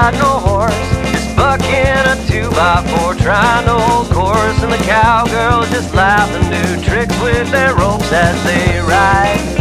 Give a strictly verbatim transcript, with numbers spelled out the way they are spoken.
ride no horse, just bucking a two by four, trying to hold course. And the cowgirls just laugh and do tricks with their ropes as they ride.